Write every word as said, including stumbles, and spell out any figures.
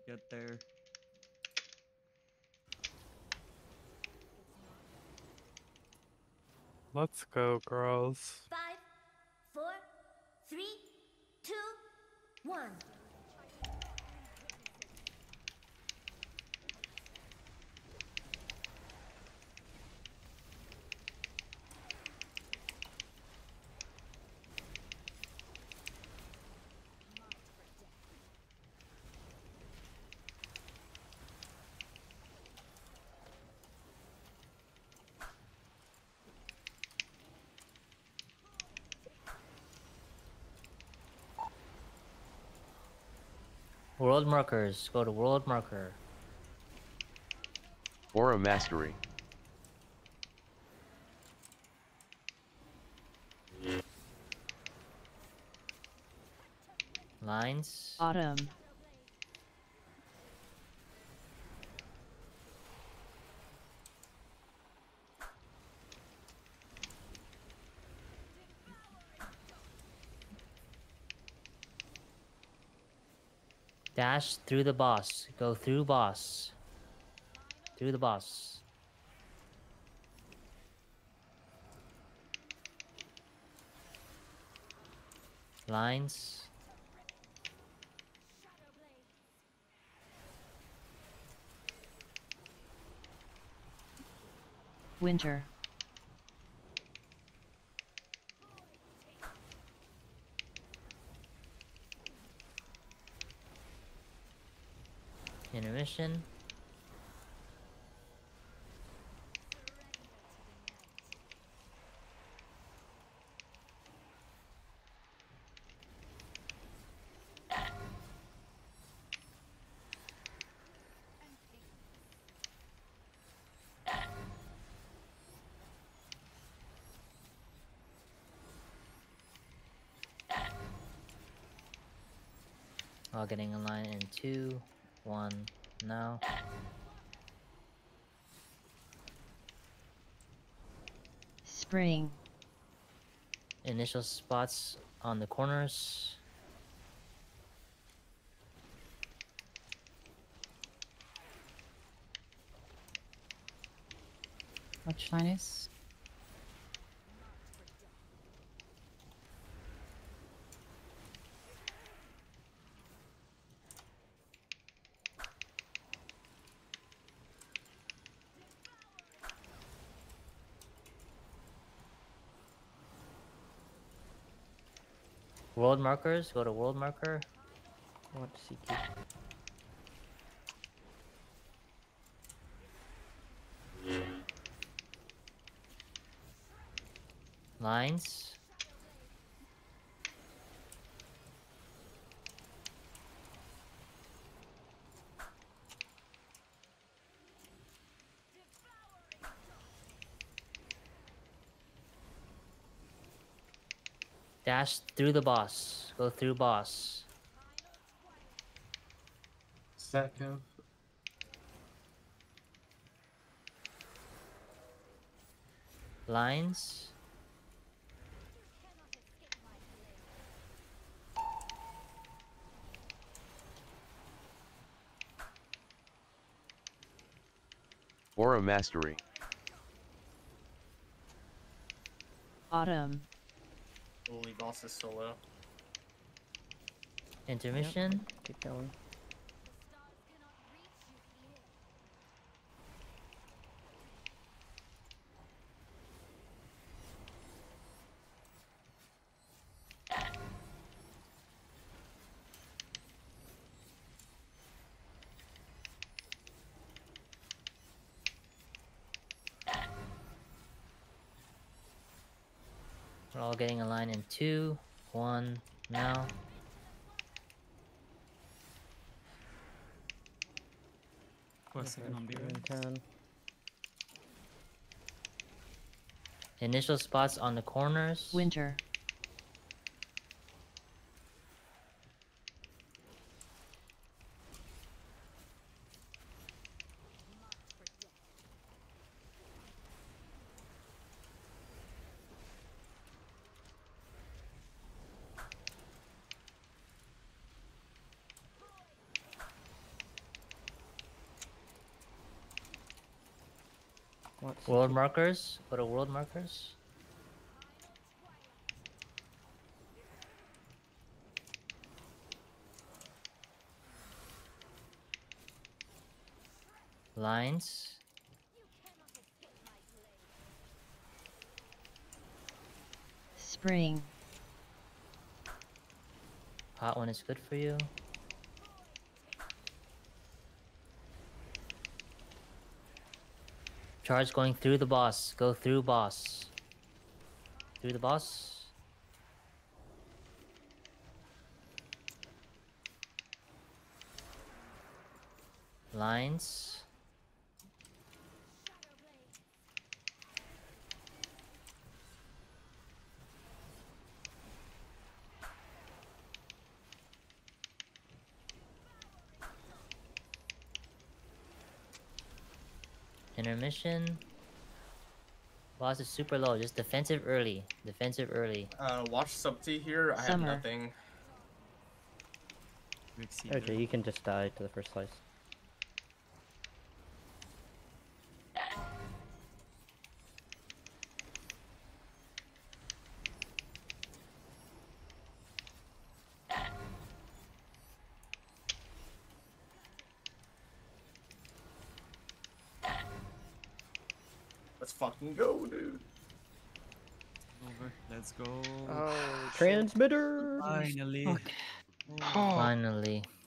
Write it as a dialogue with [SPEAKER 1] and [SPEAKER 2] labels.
[SPEAKER 1] get there.
[SPEAKER 2] Let's go, girls.
[SPEAKER 3] Five, four, three, two, one.
[SPEAKER 4] World markers. Go to world marker.
[SPEAKER 5] Aura Mastery.
[SPEAKER 4] Lines.
[SPEAKER 6] Autumn.
[SPEAKER 4] Dash through the boss. Go through boss. Through the boss. Lines.
[SPEAKER 6] Winter.
[SPEAKER 4] Intermission. All getting in line in two, one, now.
[SPEAKER 6] Spring.
[SPEAKER 4] Initial spots on the corners.
[SPEAKER 6] Watch finest.
[SPEAKER 4] World markers. Go to world marker. What C Q? Lines. Dash through the boss. Go through boss.
[SPEAKER 7] Second.
[SPEAKER 4] Lines.
[SPEAKER 5] Aura Mastery.
[SPEAKER 6] Autumn.
[SPEAKER 8] Holy boss is solo.
[SPEAKER 4] Intermission.
[SPEAKER 9] Yep. Keep going.
[SPEAKER 4] We're all getting a line in two, one, now.
[SPEAKER 1] Quest second on B
[SPEAKER 9] Nine,
[SPEAKER 1] red.
[SPEAKER 9] ten.
[SPEAKER 4] Initial spots on the corners.
[SPEAKER 6] Winter.
[SPEAKER 1] What?
[SPEAKER 4] World markers? Go to world markers. Lines.
[SPEAKER 6] Spring.
[SPEAKER 4] Hot one is good for you. Charge going through the boss. Go through boss. Through the boss. Lines. Intermission. Boss is super low. Just defensive early. Defensive early.
[SPEAKER 8] Uh, watch sub T here. I
[SPEAKER 6] Summer.
[SPEAKER 8] have nothing.
[SPEAKER 1] We've seen
[SPEAKER 7] Okay,
[SPEAKER 1] it.
[SPEAKER 7] you can just die to the first slice.
[SPEAKER 8] Let's fucking go, dude.
[SPEAKER 1] Over. Let's go.
[SPEAKER 2] Oh,
[SPEAKER 7] Transmitter!
[SPEAKER 1] Finally.
[SPEAKER 2] Oh,
[SPEAKER 4] Finally.